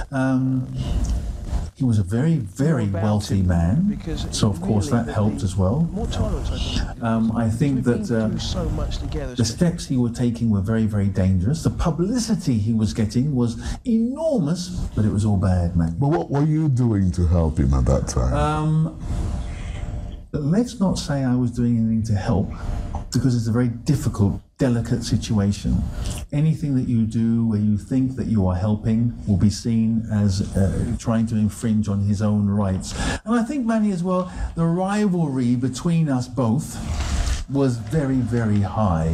He was a very, very wealthy man, so of course that helped as well. I think that the steps he was taking were very, very dangerous. The publicity he was getting was enormous, but it was all bad, man. But what were you doing to help him at that time? Let's not say I was doing anything to help, because it's a very difficult, delicate situation. Anything that you do where you think that you are helping will be seen as trying to infringe on his own rights. And I think, Manny, as well, the rivalry between us both was very, very high.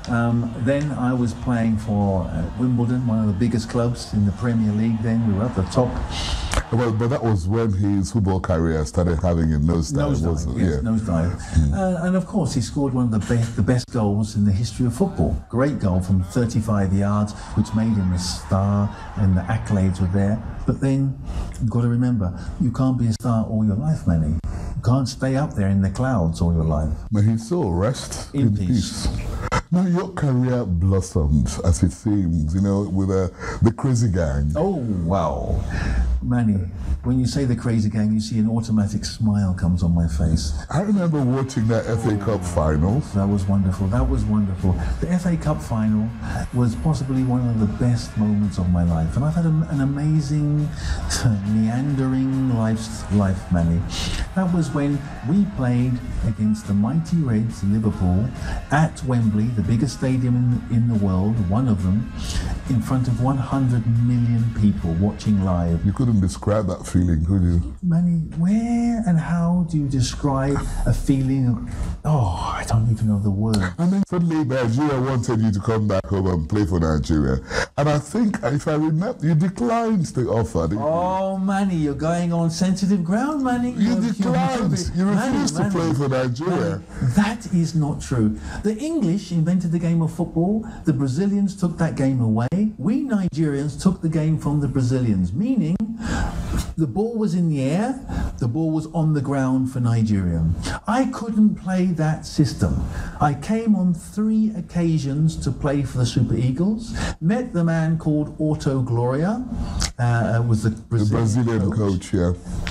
Then I was playing for Wimbledon, one of the biggest clubs in the Premier League then. We were at the top. Well, but that was when his football career started having a nosedive, wasn't it? Yes, nosedive. And of course, he scored one of the best goals in the history of football. Great goal from 35 yards, which made him a star, and the accolades were there. But then, you've got to remember, you can't be a star all your life, Manny. You can't stay up there in the clouds all your life. May his soul rest in peace. Now your career blossomed, as it seems, with the Crazy Gang. Oh, wow. Manny, when you say the Crazy Gang, you see an automatic smile comes on my face. I remember watching that FA Cup final. That was wonderful. That was wonderful. The FA Cup final was possibly one of the best moments of my life. And I've had an amazing, meandering life, Manny. That was when we played against the mighty Reds, Liverpool, at Wembley, the biggest stadium in the world, one of them, in front of 100 million people watching live. You couldn't describe that feeling, could you? Manny, where and how do you describe a feeling of, I don't even know the word. And then suddenly Nigeria wanted you to come back home and play for Nigeria. And I think, if I remember, you declined the offer. Manny, you're going on sensitive ground, Manny. You declined. You refused to play for Nigeria. Manny, that is not true. The English invented the game of football. The Brazilians took that game away. We Nigerians took the game from the Brazilians, meaning the ball was in the air, the ball was on the ground for Nigeria. I couldn't play that system. I came on 3 occasions to play for the Super Eagles, met the man called Otto Gloria, was the Brazilian coach, yeah.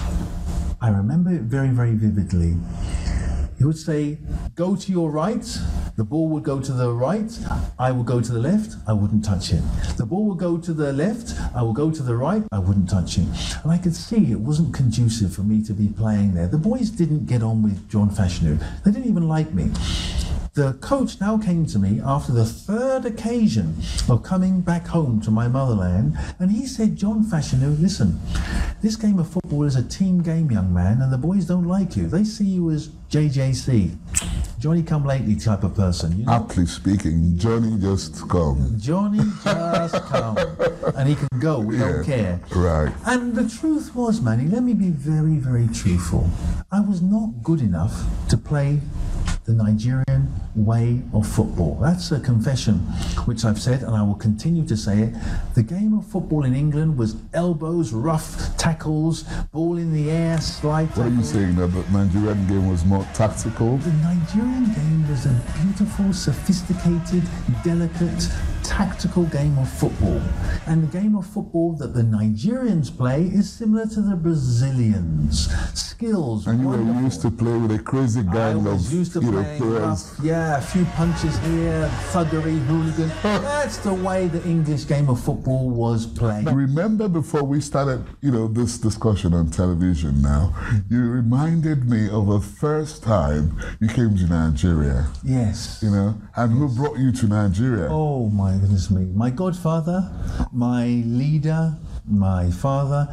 I remember it very, very vividly. He would say, go to your right, the ball would go to the right, I would go to the left, I wouldn't touch it. The ball would go to the left, I would go to the right, I wouldn't touch it. And I could see it wasn't conducive for me to be playing there. The boys didn't get on with John Fashanu. They didn't even like me. The coach now came to me after the 3rd occasion of coming back home to my motherland, and he said, John Fashanu, listen, this game of football is a team game, young man, and the boys don't like you. They see you as JJC, Johnny come lately type of person. Aptly speaking, Johnny just come. Johnny just come. And he can go, we don't care. Right. And the truth was, Manny, let me be very, very truthful. I was not good enough to play the Nigerian way of football. That's a confession, which I've said, and I will continue to say it. The game of football in England was elbows, rough tackles, ball in the air, slide tackles. What are you saying, that the Nigerian game was more tactical? The Nigerian game was a beautiful, sophisticated, delicate, tactical game of football. And the game of football that the Nigerians play is similar to the Brazilians. Skills, and you wonderful. were used to play with a crazy gang of players. Yeah, a few punches here, thuggery, hooligan. That's the way the English game of football was played. Now, remember before we started, this discussion on television now, you reminded me of the first time you came to Nigeria. Yes. And who brought you to Nigeria? Oh my goodness me. My godfather, my leader, my father,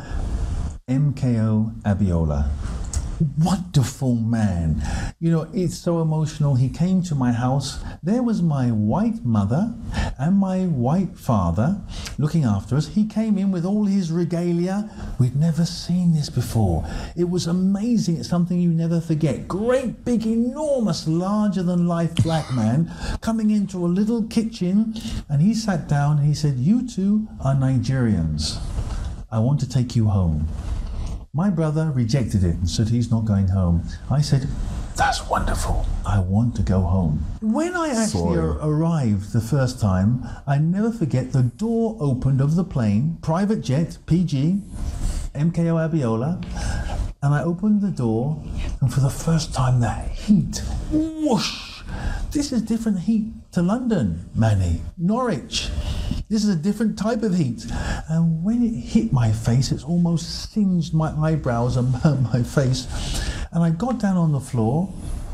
MKO Abiola. Wonderful man. It's so emotional. He came to my house. There was my white mother and my white father looking after us. He came in with all his regalia. We'd never seen this before. It was amazing. It's something you never forget. Great, big, enormous, larger than life black man coming into a little kitchen, and he sat down and he said, you two are Nigerians. I want to take you home. My brother rejected it and said he's not going home. I said, That's wonderful. I want to go home. When I actually arrived the first time, I never forget the door opened of the plane, private jet, PG, MKO Abiola, and I opened the door, and for the first time, that heat, whoosh! This is different heat to London, Manny, Norwich. This is a different type of heat. And when it hit my face, it's almost singed my eyebrows and my face. And I got down on the floor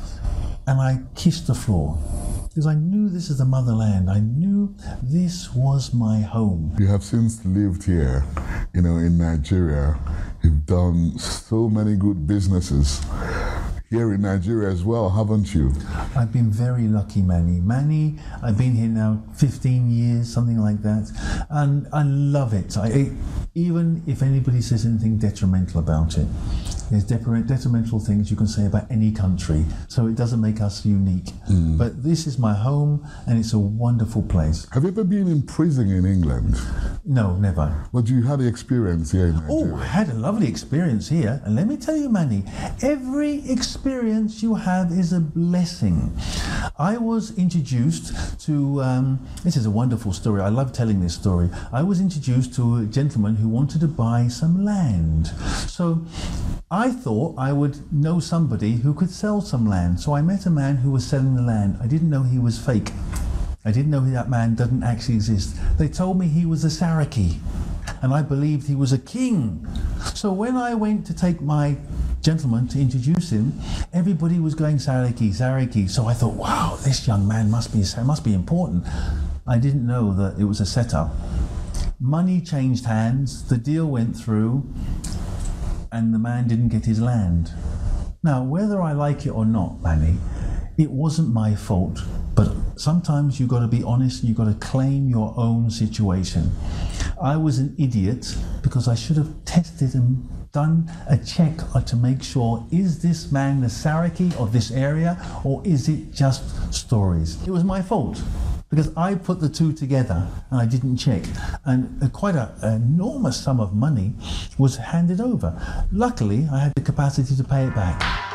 and I kissed the floor because I knew this is the motherland. I knew this was my home. You have since lived here, in Nigeria. You've done so many good businesses here in Nigeria as well, haven't you? I've been very lucky, Manny. I've been here now 15 years, something like that, and I love it. Even if anybody says anything detrimental about it, there's detrimental things you can say about any country, so it doesn't make us unique. But this is my home, and it's a wonderful place. Have you ever been in prison in England? No, never. But you had the experience here in Nigeria. Oh, I had a lovely experience here. And let me tell you, Manny, every experience you have is a blessing. I was introduced to, this is a wonderful story. I love telling this story. I was introduced to a gentleman who wanted to buy some land. So I thought I would know somebody who could sell some land. So I met a man who was selling the land. I didn't know he was fake. I didn't know that man doesn't actually exist. They told me he was a Saraki, and I believed he was a king. So when I went to take my gentleman to introduce him, everybody was going Saraki, Saraki. So I thought, wow, this young man must be important. I didn't know that it was a setup. Money changed hands, the deal went through, and the man didn't get his land. Now, whether I like it or not, Manny, it wasn't my fault, but sometimes you've got to be honest and you've got to claim your own situation. I was an idiot because I should have tested and done a check to make sure, is this man the Saraki of this area or is it just stories? It was my fault because I put the two together and I didn't check, and quite an enormous sum of money was handed over. Luckily, I had the capacity to pay it back.